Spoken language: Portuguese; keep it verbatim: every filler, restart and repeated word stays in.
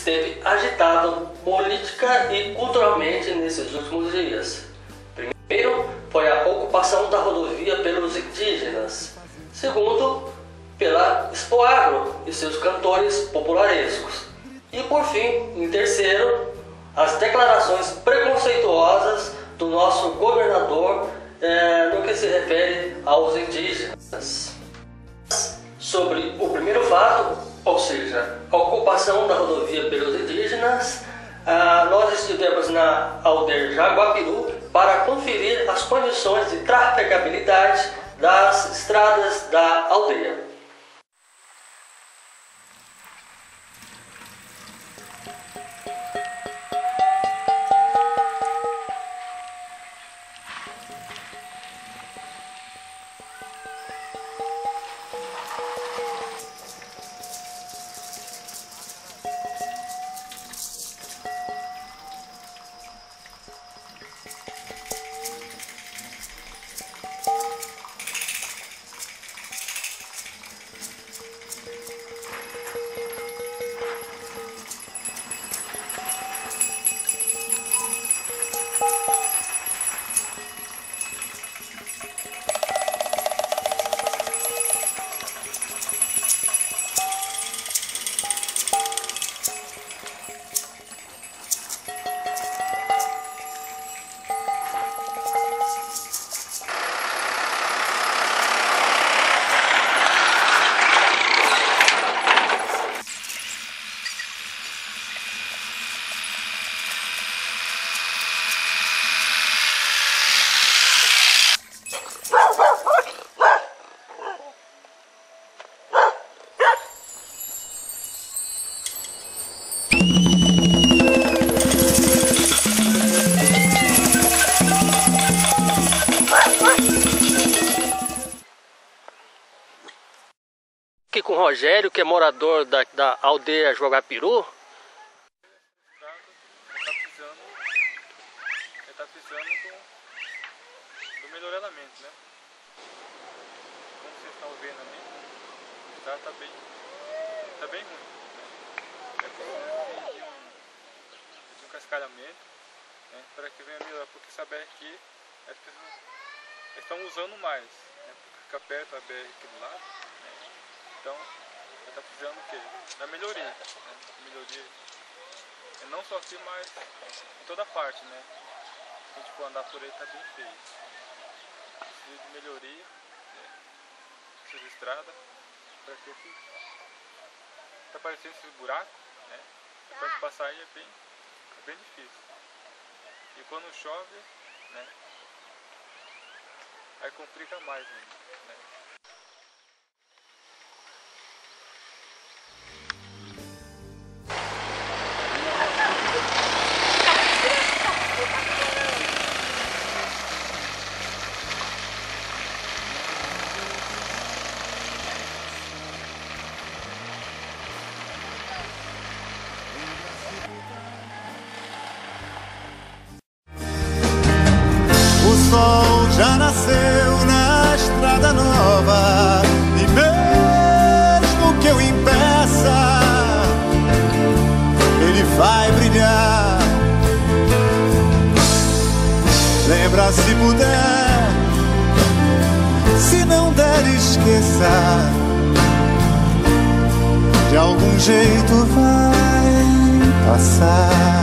esteve agitado política e culturalmente nesses últimos dias. Primeiro, foi a ocupação da rodovia pelos indígenas. Segundo, pela Expoagro e seus cantores popularescos. E por fim, em terceiro, as declarações preconceituosas do nosso governador é, no que se refere aos indígenas. Sobre o primeiro fato, ou seja, a ocupação da rodovia pelos indígenas, ah, nós estivemos na aldeia Jaguapiru para conferir as condições de trafegabilidade das estradas da aldeia. Aqui com o Rogério, que é morador da, da aldeia Jaguapiru. Ele está precisando do, do melhoramento, né? Como vocês estão vendo ali, tá, tá bem, tá bem ruim, né? É preciso de um, de um cascalhamento, né? Para que venha melhorar, porque essa B R aqui, eles estão usando mais, né? Porque fica perto a B R aqui do lado, né? Então, ele está precisando o quê? Da melhoria, né? Melhoria, não só aqui, mas em toda parte, né? Se a gente for andar por aí, tá bem feio. Precisa de melhoria, né? Precisa de estrada, para que assim, tá parecendo esses buracos, né? Depois de passar aí é bem, é bem difícil. E quando chove, né? Aí complica mais ainda, né? O sol já nasceu na estrada nova, e mesmo que eu impeça, ele vai brilhar. Lembra, se puder, se não der, esqueça. De algum jeito vai passar.